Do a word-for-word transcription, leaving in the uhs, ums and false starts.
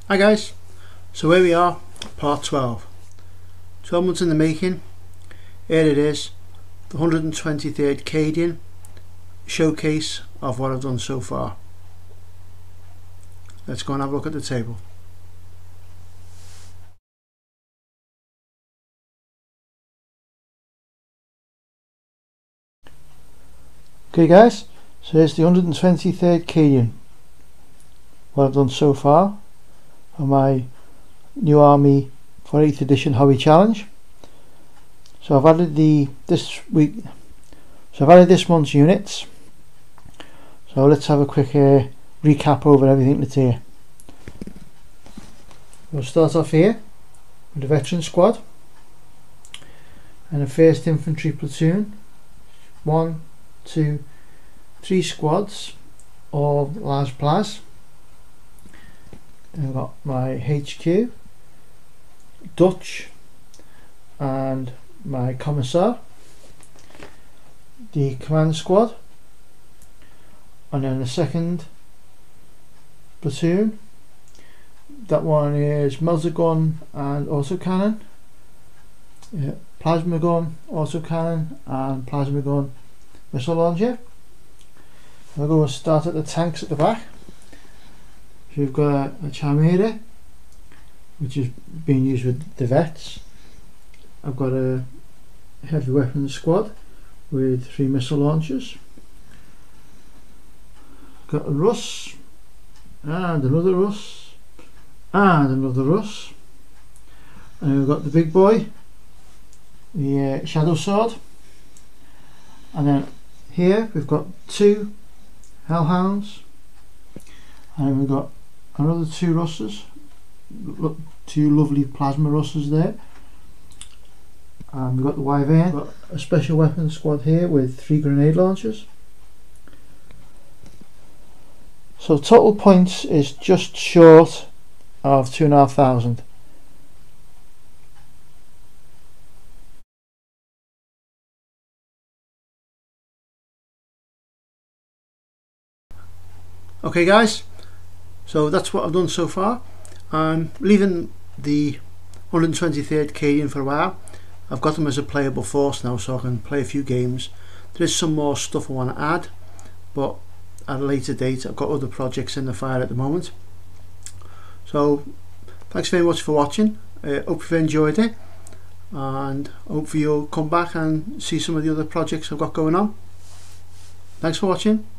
Hi guys, so here we are, part twelve. twelve months in the making. Here it is, the one hundred twenty-third Cadian showcase of what I've done so far. Let's go and have a look at the table. Okay guys, so here's the one hundred twenty-third Cadian. What I've done so far for my new Army for eighth edition hobby challenge. So I've added the this week so I've added this month's units. So let's have a quick uh, recap over everything that's here. We'll start off here with the veteran squad and the first infantry platoon. One, two, three squads of Las Plas. I've got my H Q, Dutch, and my Commissar, the command squad, and then the second platoon. That one is Melzagun and autocannon, yeah, plasma gun, autocannon, and plasma gun missile launcher. I'll go and start at the tanks at the back. So we've got a, a Chimera, which is being used with the vets. I've got a heavy weapons squad with three missile launchers. Got a Russ, and another Russ, and another Russ. And we've got the big boy, the uh, Shadow Sword. And then here we've got two Hellhounds, and we've got another two Russes, look, two lovely plasma Russes there. And we've got the Wyvern, got a special weapons squad here with three grenade launchers. So total points is just short of two and a half thousand. Okay guys, so that's what I've done so far. I'm leaving the one hundred twenty-third Cadian for a while. I've got them as a playable force now, so I can play a few games. There is some more stuff I want to add, but at a later date. I've got other projects in the fire at the moment. So thanks very much for watching. I uh, hope you've enjoyed it, and hopefully you'll come back and see some of the other projects I've got going on. Thanks for watching.